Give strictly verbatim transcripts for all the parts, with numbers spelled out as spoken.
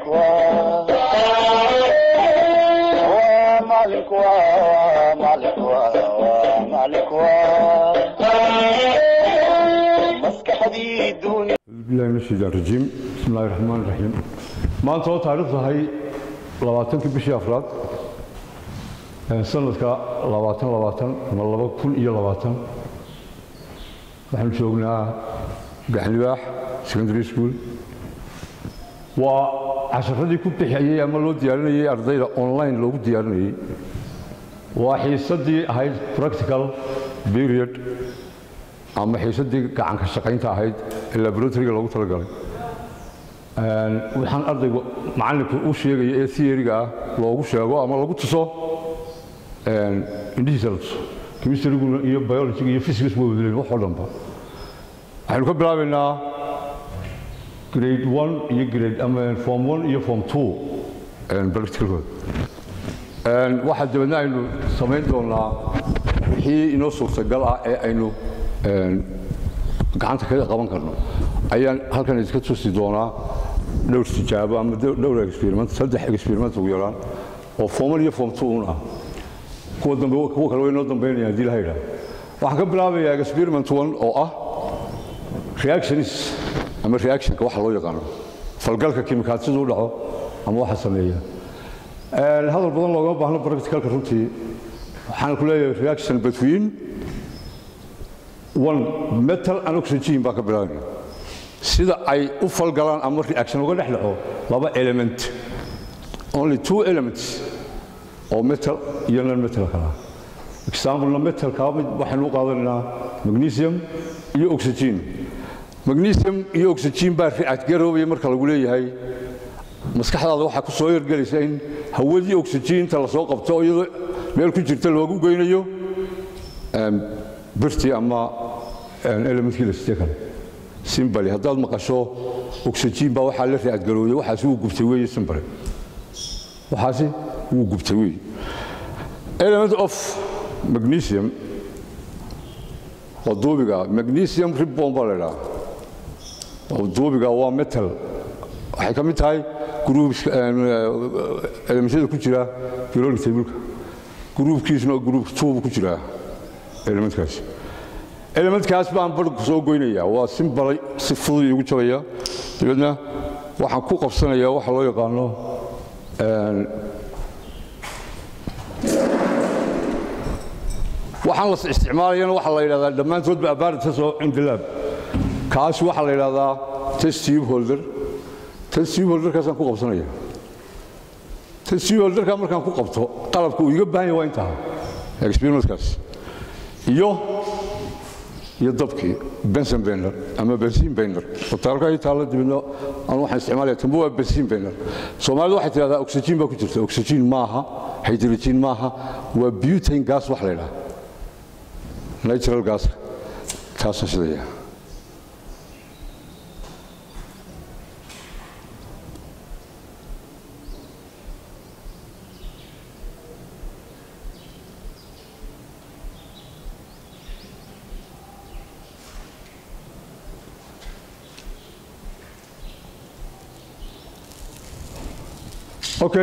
مالك مالك مالك مسك حديد بالله من الشيطان الرجيم بسم الله الرحمن الرحيم ما أنت تعرف هاي لواتن كبشي أفراد سنة كا لواتن لواتن ما الله كل إيه لواتن نحن شوقنا قحلواح سكندري سكول وعشرة كنت حياة أما لو ديارني أرضي أونلاين لو ديارني وحيصدي هاي براكتيكال بيريد أما حيصدي كعن كشقين تاعهيد إلا بروتري لو تلقى وحن أرضي معلك وشيء ثيريا لو شيء أما لو تصو إندي سلس كميستري يقول يا بيولوجي يا فيزيكس موديل وحولهم با هل كبر بينا grade one iyo grade ama form one iyo form two and practical and waxa dabadna aynu sameyn doonaa wixii inoo suurtagal ah ee aynu gacanta kaga qaban karno ayaan halkan iska tusi doonaa dhowr tijaabo ama dhowr experiment saddex experiment ugu yaraan oo form one iyo form two ah kuwa dambe kuwa kale way noo dambeynayaan hadii la yiraahdo waxaan ka bilaabayaa experiment one oo ah reactions ama reaction ka waxa loo yaqaan falgalka kiimikaad sidoo dhaco ama waxa sameeya ee hadal badan looga baahna practical ka runtii waxaan ku leeyahay reaction between one metal and oxygen baa ka bilaabay sida ay u falgalaan ama reaction uga dhaxlaco laba element only two elements oo metal iyo non metal kala example metal ka mid waxaan u qaadanaa magnesium iyo oxygen magnesium iyo oxygen baa react garoobay marka lagu leeyahay maskaxdaada waxa ku soo yargelaysa in hawadii oxygen ta la soo qabto iyadoo meel ku jirta loogu geynayo um birti ama elementkii la isticmaalo simple hadaad maqasho oxygen baa waxa la react garoobay waxa uu gubtay weeye simple waxaasi uu gubtay weeye element of magnesium ودوبيغا magnesium ribbon balera ودوبيغا waa metal waxay kamid tahay groups elementada ku jira periodic table groupkiisna group two ku jira elementkaas elementkaas baan bar soo goynaya waa simple si fudud ugu jabaya dibadna waxaan ku qabsanayaa waxa loo yaqaano waxaan la isticmaalayna waxa la yiraahdaa dhamaantood ba apparatus oo indilab kaas waxa la yiraahdaa test tube holder test tube holder kaas aan ku qabsanaya test tube holder ka markaan ku qabto qalabku uu iga baahan yahay waa intaa experiment kaas iyo iyo dabkii benson bender ama benzene bender oo taarka ay taala dibna aan waxaan isticmaalaya tambo waa benzene bender Soomaalidu waxay tiraahdaa oxygen ba ku jirta oxygen maaha hydrogen maaha waa butane gas wax la yiraahdaa natural gas kaas sidaya okay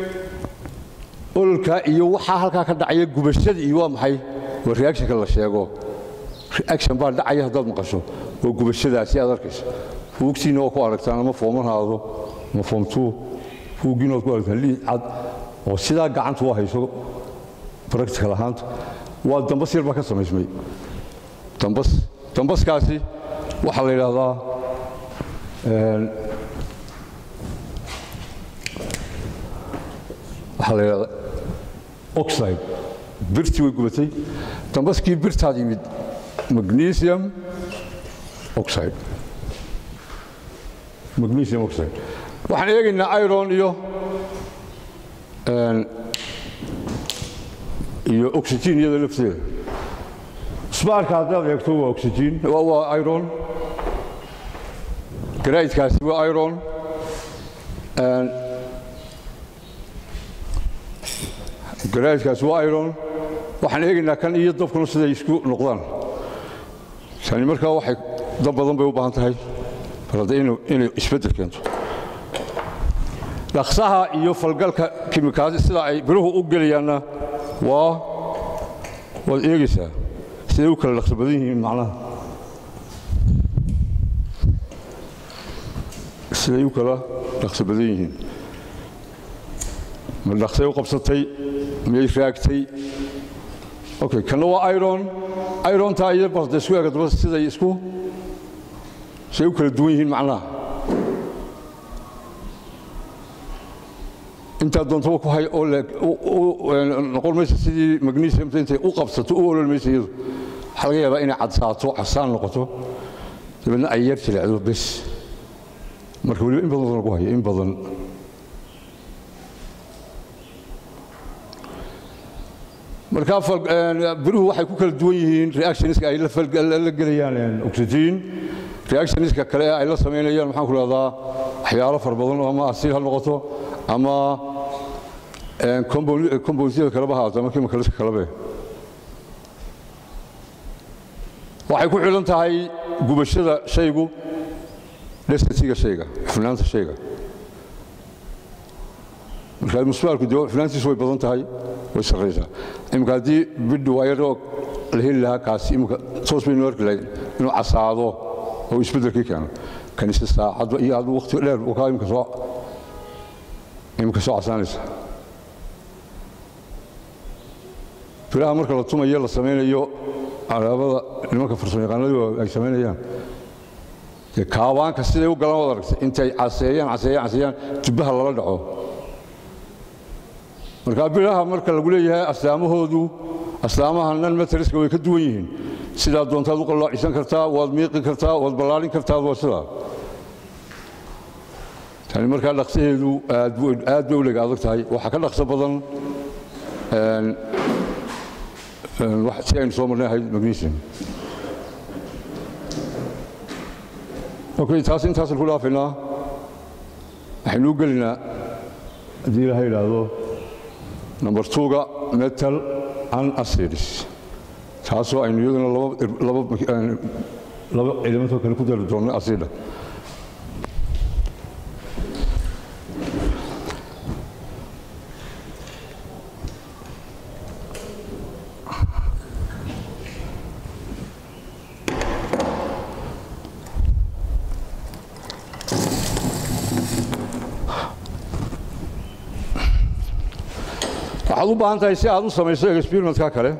ulka iyo waxa halka ka dhacay gubashada iyo waa maxay reaction ka la sheego reaction baa dhacay hadad maqasho oo gubashadaasi aad arkayso fuugsiina oo ku aragtaan ama foomanaado ma form two fuugina oo ku aragtaan li cad oo sida gacanta u hayso practical ahaan waa dambas yar ba ka sameysmay dambas dambaskaasi waxa la yiraahdaa een waxa la yiraahdaa oxide birti way gubatay dambaskii birtaad yimid magnesium oxide magnesium oxide waxaan eegaynaa iron iyo een iyo oxygen iyada lafteeda spark hadaad eegto waa oxygen waa iron grade-kaasi waa iron and grade-kaasi waa iron waxaan eegaynaa kan iyo dabkuna siday isku noqdaan tani markaa waxay dab badan bay u baahan tahay farada inuu inuu isbedel keento dhaqsaha iyo falgalka kiimikaad sida ay biruhu u geliyaanna waa wad eegaysaa siday u kala dhaqso badan yihiin macnaha siday u kala dhaqso badan yihiin ma dhaqsay u qabsatay miyay raagtay okay kana waa iron ironta iyo barta isku eega daba siday isku siday u kala duwan yihiin macnaha inta doonto ku hay oo noqon maysa sidii magnesium intay u qabsato u ololmaysa iyadu waxa laga yaabaa inay cadsaato casaan noqoto dabadna ay yar jilecdo bes marka waliba in badan ku hayo in badan marka biruhu waxay ku kala duwan yihiin reactionska ay la la gelayaan oxygen reactionska kale ay la sameynayaan maxaan ku leedahay waxyaalo far badan oo ama asid ha noqoto ama compound kala bahaato ama chemical kala baa waxay ku xilan tahay gubashada shaygu density-ga shayga fanaanta shayga marka musbaalku doo fanaantiisu way badan tahay way sareysaa imka hadii biddu wayro la heli lahaa kaasi imka toos bay noor galay inuu casaado oo isbedelkii keeno kanisa saacad iyo aad waqti dheer oo ka imka soo imka soo casaanaysa biraha marka la tumayo la sameynayo alaabada nimanka farsamayaqaanadu ay sameynayaan ee kaawaanka siday u galaan wada aragtay intay caseeyaan caseeyaan caseeyaan tubaha lala dhaco marka biraha marka lagu leeyahay astaamahoodu astaamaha nan materiska way ka duwan yihiin sida doontaad u qaloocisan kartaa waad miiqi kartaa waad ballaarin kartaa waa sida tani marka dhaqsaheedu aad aad bay u leeg adag tahay waxa ka dhaqso badan een wax si aynu soo marnay magnesium okay taas intaas ku dhaafina waxaynu gelinaa hadii la yiraahdo number two ga metal and acids taasoo aynu iyaduna laba laba laba element oo kale ku dari doono acid waxaad u baahan tahay si aad u samayso experimentka kale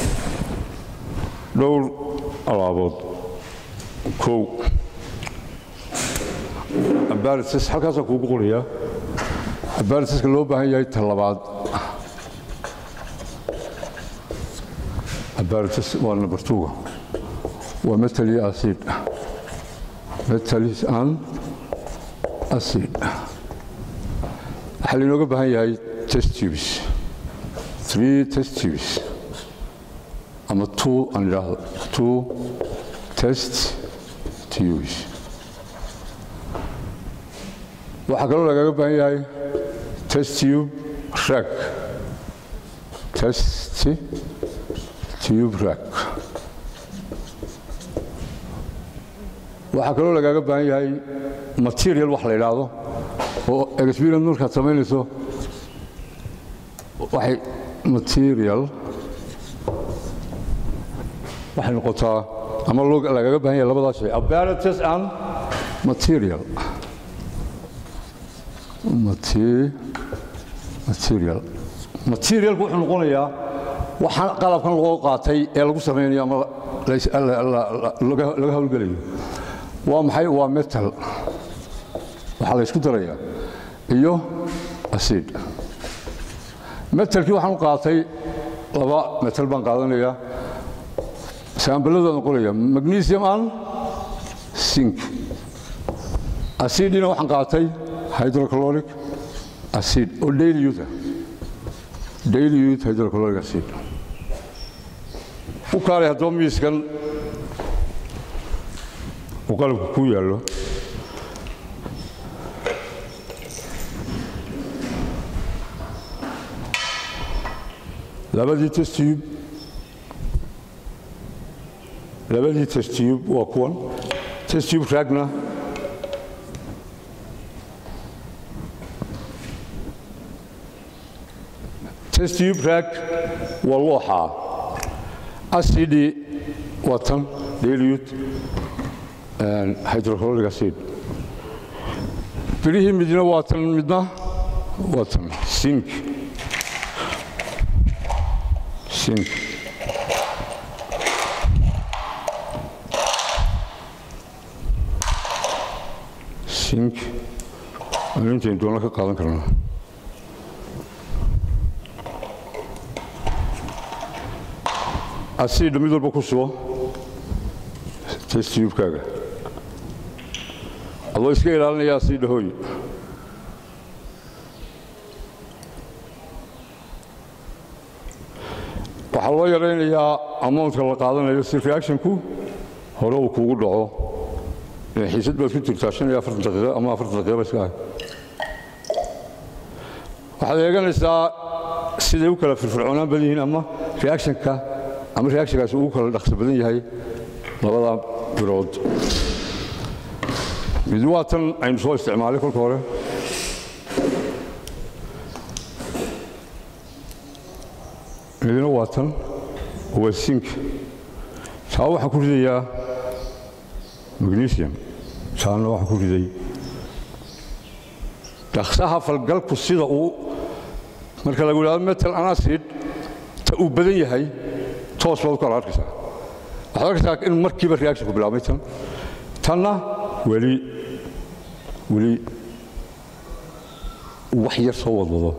dhowr alaabood kow apparatus halkaasaan kuugu qorayaa apparatuska loo baahan yahay talabaad apparatus waa number two waa metal iyo acid metals and acid waxaa lainooga baahan yahay test tubes three test tubes ama two and two test tubes waxaa kaloo lagaga baahan yahay test tube rack test tube rack waxaa kaloo lagaga baahan yahay material wax la yidhaahdo oo experiment markaad samaynayso waxay material waxay noqotaa ama loo lagaga baahan yahay labadaas shay apparatus and material material materialku wuxuu noqonayaa waxaan qalabkan loo qaatay ee lagu sameynayo ama laga hawlgelayo waa maxay waa metal waxaa la isku darayaa iyo acid metalkii waxaan u qaatay laba metal baan qaadanayaa saambaladaan qoraya magnesium and zinc acidina waxaan qaatay hydrochloric acid oo daily use daily use hydrochloric acid u kaalay haddaba miiskan uu qalabku ku yaallo labadii test tube labadii test tube waa kuwan test tube raagna test tube rack waa looxa acid watan dilute and hydrochloric acid birihii midna watan midna watan zinc zinc zinc arinteen doona ka qaadan karnaa acid mid walba ku soo test tube kaaga adoo iska ilaalinaya acid hooy waxaa loo yaraynayaa amountka la qaadanayo si reactionku hore uu kugu dhaco xiisad baad ku jirtaa shan iyo afartan daqiiqo ama afartan daqiiqo iska ah waxaad eeganaysaa siday u kala firfircoonaan badan yihiin ama reactionka ama reactionkaasi uu kala dhaqso badan yahay labada birood mid waa tan aynu soo isticmaalay kolka hore midna waa tan waa zinc taa waxaan ku ridayaa magnesium taana waxaan ku riday dhaqsaha falgalku sida uu marka lagu yidhahdo metal and acid ta uu badan yahay toos baad u kala arkaysaa waxaad arkaysaa in markiiba reaction ku bilaabmay tan tanna weli weli wax yar soo wadwado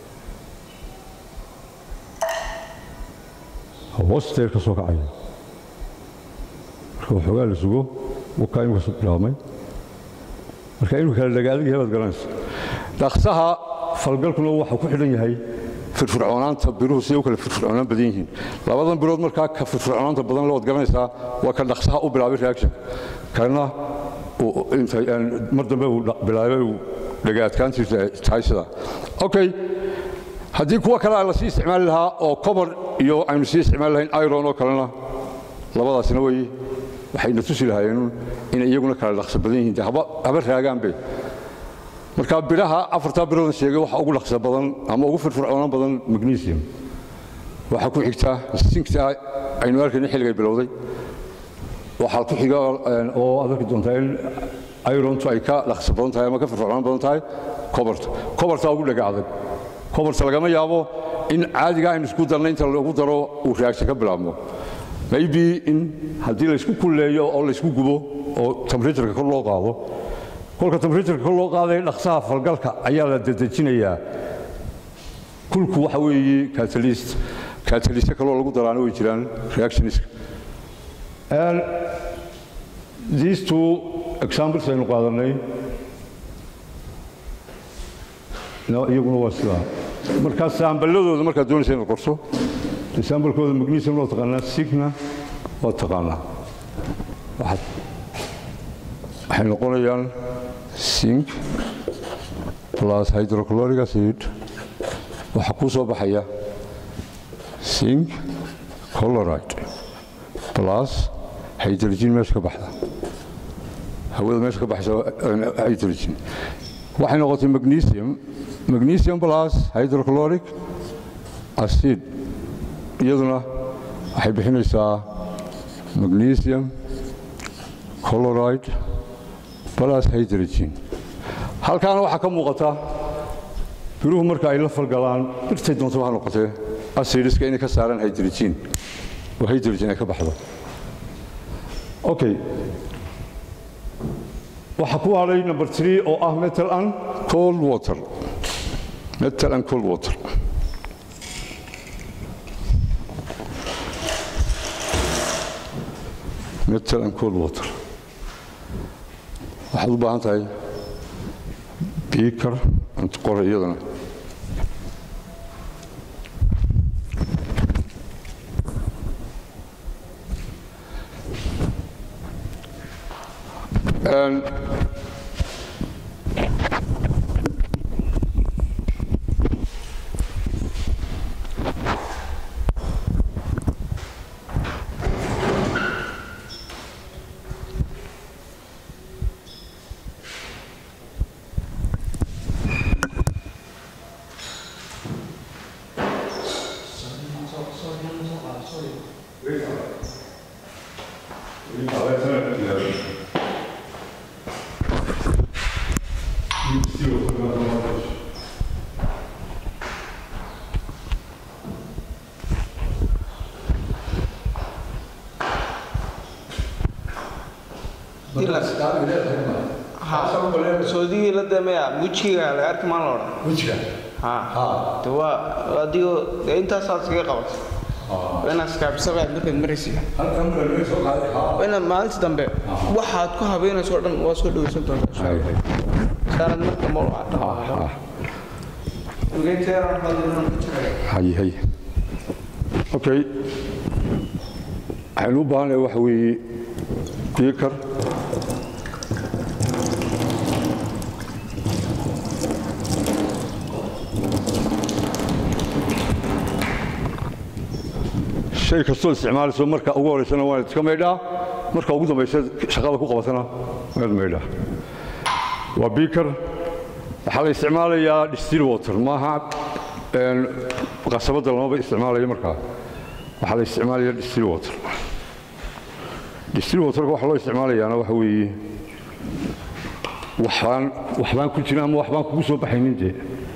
hoosteer ka soo kacaya marka waxoogaa la sugo wakaa imika soo bilaabmay marka inuu kala dhagaadig yahay baad garanaysa dhaqsaha falgalkuna waxa ku xidhan yahay firfircoonaanta biruhu siday u kala firfircoonaan badan yihiin labadan birood markaa ka firfircoonaanta badan loo garanaysaa waa ka dhaqsaha u bilaabay reaction kana mar dambe uu bilaabay uu dhagaadkaantiisa tahay sidaa okay haddii kuwa kale la sii isticmaali lahaa oo copper iyo aynu sii isticmaali lahayn iron oo kalena labadaasina way waxayna tusi lahaayeen in iyaguna kala dhaqso badan yihiin haba haba raagaan bay marka biraha afarta birood sheegay waxa ugu dhaqso badan ama ugu firfircoonaan badan magnesium waxa ku xigta zincta aynu arkayna xilliga bilowday waxa ku xiga oo adag doontaa in iron to ay ka dhaqso badan tahay ama ka firfircoonaan badan tahay copper copper taa ugu dhaga adag copper lagama yaabo in caadiga aynu isku darno inta lagu daro uu reaction ka bilaabmo maybe in haddii la isku kulleeyo oo la isku gubo oo temperature-ka kor loo qaado kolka temperature-ka kor loo qaaday dhaqsaha falgalka ayaa la dedejinayaa kulku waxa weeye catalyst catalyst kaloo lagu daraana way jiraan reactionist and these two examples aynu qaadanay no iyaguna waa sidaa marka saambaladooda markaad doonaysa inaad qorso sambalkooda magnesium loo taqaanaa signa waa taqaanaa waxay noqonayaan zinc plus hydrochloric acid waxaa kuu soo baxaya zinc chloride plus hydrogen meesha ka baxda hawada meesha ka baxaysa hydrogen waxay noqotay magnesium magnesium plus hydrochloric acid iyaduna waxay bixinaysaa magnesium chloride plus hydrogen halkaana waxaa ka muuqata biruhu marka ay la falgalaan dhirtay doonto waxa noqotee acidiska inay ka saaraan hydrogen oo hydrogen ay ka baxdo okay waxa ku haray number three oo ah metal and cold water metal and cold water metal and cold water waxaad u baahan tahay beaker and qore iyadana and سعودي لا دميا وجهي على أرك ما لورا وجهك ها ها توا أديو أنت صار سيجا قبض وأنا سكاب سبعة ممكن مرسي halkan baa soo qaaday ha وأنا ما أنت دمبي واحد كه بينا سودان واسود وسنتون hay hay صار مرك مول ha وجيت ترى هذا hay hay okay waxaan u baahanahay waxa weeye beaker shay kastoo isticmaalayso marka ugu horeysana waa iska meydhaa marka ugu dambaysa shaqada ku qabatana waa meydhaa waa beaker waxaa la isticmaalayaa distill water maaha qasabada lamaba isticmaalayo markaa waxaa la isticmaalayaa distill water distill waterka waxa loo isticmaalayaana waxa weeye waxbaan waxbaan ku jira ama waxbaan kugu soo baxaynin dee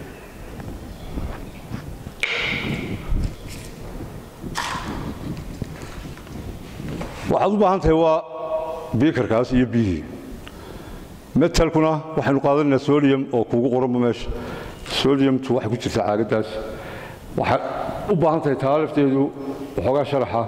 waxaad u baahan tahay waa beakerkaas iyo biyihii metalkuna waxaynu qaadanaynaa sodium oo kugu qoranba meesha sodiumtu waxay ku jirtaa caagadaas waxaad u baahan tahay taa lafteedu waxoogaa sharaxa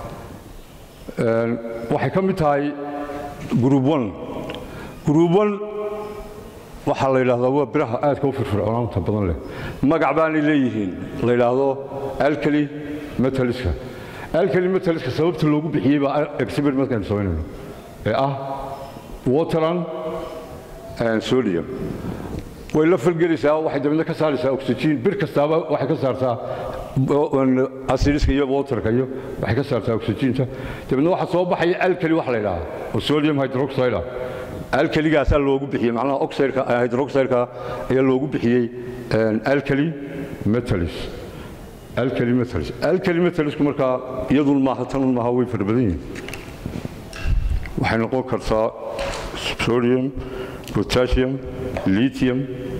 waxay ka mid tahay group one group one waxaa la yidhaahdaa waa biraha aadka u firfircoonaanta badan leh magac baanay leeyihiin la yidhaahdo alkali metaliska alkali metaliska sababta loogu bixiyey baa exhibit markaynu samaynayno ee ah water and sodium way la falgelaysaa waxay dabadna ka saaraysaa oxygen bir kastaaba waxay ka saartaa acidiska iyo waterka iyo waxay ka saartaa oxygenta dabadna waxa soo baxaya alkali wax la yidhaahdo oo sodium hydroxide ah alkaligaasaa loogu bixiyey macnaha oxideka hydroxideka ayaa loogu bixiyey alkali metalis alkali metalis alkali metalisku markaa iyadun maaha tanun maaha way fara badan yihiin waxay noqon kartaa sodium potassium lithium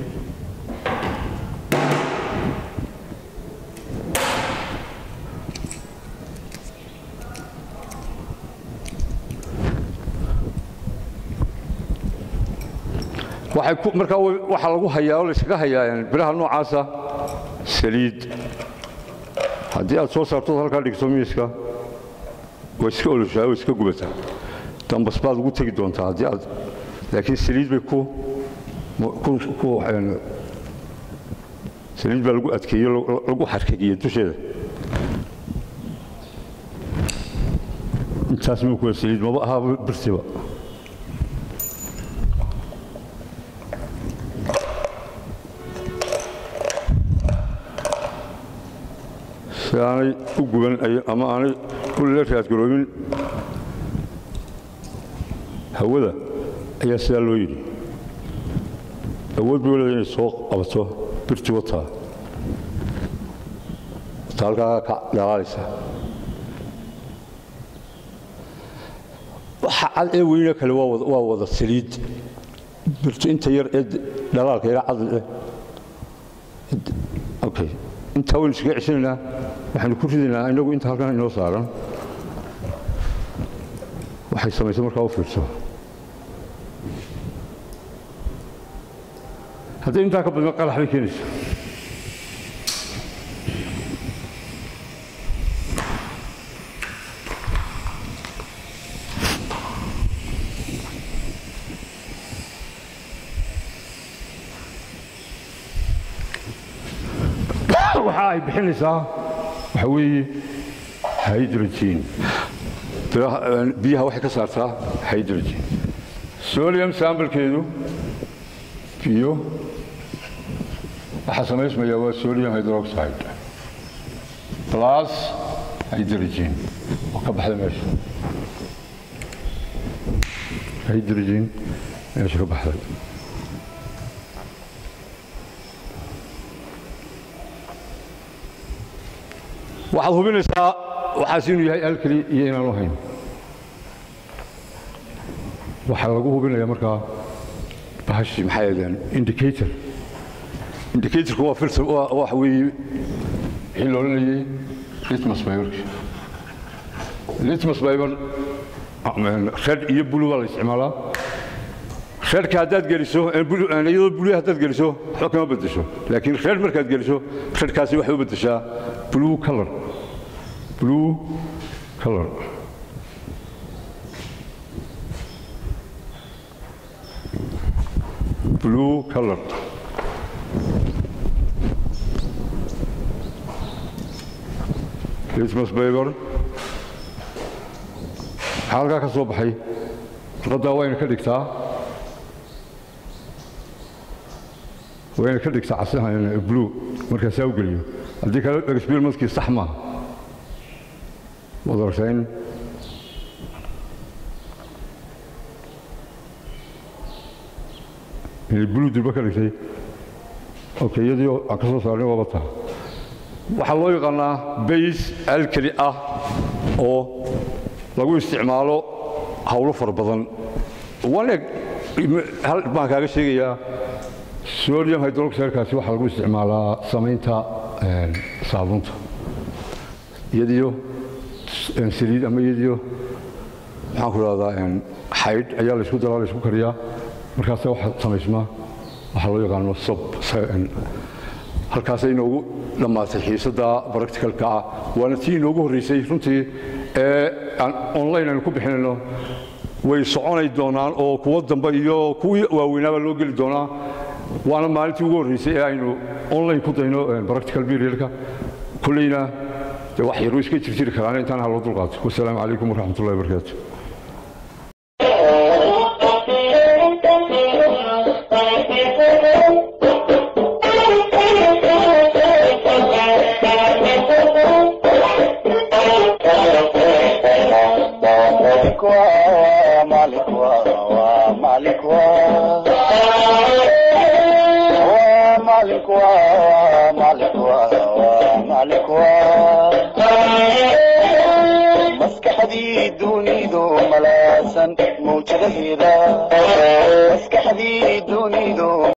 waxay ku markaa waxa lagu hayaa oo la iskaga hayaa biraha noocaasa saliid haddii aad soo saarto halkaa dhigto miiska way iska oloshaa way iska gubataa dambas baad ugu tegi doontaa haddii aad laakiin saliid bay ku ku saliid baa lagu adkeeyey lagu xarkagiyey dusheeda intaas ma ku saliid maba aha birtiba aanay u guban ama aanay u la raadgaroobin hawada ayaa sidaa loo yidhi awood bay leedahay inay soo qabato birti wataa halkaa ka dhalaalaysa waxa cad ee weyne kale waa wada saliid birtu inta yar ee dhalaalka yara cad eh okay inta waynu iskaga ceshanaynaa waxaynu ku ridaynaa inagu inta halkan inoo saaran waxay samaysay markaa u fiirso haddii intaa ka badan qalax bay keenaysaa waxa ay bixinaysaa waxa weeye hydrogen biyaha waxay ka saartaa hydrogen sodium samplekeedu biyo waxa samaysmaya waa sodium hydroxide plus hydrogen oo ka baxda meesha hydrogen meesha ka baxday waxaad hubinaysaa waxaas inuu yahay alkali iyo inaanu hayn waxaa lagu hubinayaa markaa bahashi maxay ahaydeen indicator indicatorku waa filter wax weeye in loo leeyahay litmus paper litmus paper red iyo blue wala isticmaalaa redka haddaad geliso iyadoo blue haddaad geliso waxba kama bedesho laakiin red markaad geliso redkaasi waxay u bedeshaa blue color blue color blue color litmus paper halka ka soo baxay qada wayna ka dhigtaa wayna ka dhigtaa casahan blue marka soo geliyo hadii kale experiment-kii sax ma wadarsayn البلو دي بكر شيء اوكي يدي اكسو سارني وبطا waxa loo yaqaanaa base alkali ah oo lagu isticmaalo hawlo far badan wanaag hal baan kaaga sheegayaa sodium hydroxide kaasi waxa lagu isticmaalaa samaynta saabuunta yadiyo saliid ama yadiyo waxaan ku raadaa xayd ayaa la isku daraa la isku kariyaa markaas waxa samaysmaa waxa loo yaqaano sob halkaas ay noogu dhamaatay xiisada practical-ka ah waana tii noogu horeysay runtii ee online aan ku bixinayno way soconay doonaan oo kuwa dambe iyo kuwii waaweynaaba loo geli doonaa waana maalintii ugu horeysay ee aynu online ku dayno practical period-ka kulleyna wax yar iska jirjiri karaan intaan hal loo dulqaato wassalaamu calaykum waraxmatullaahi wabarakaatuh مالك ومالك ومالك ومالك ومالك مسكح دي دوني دو ملاسن موجة هيدا مسكح دي دوني دو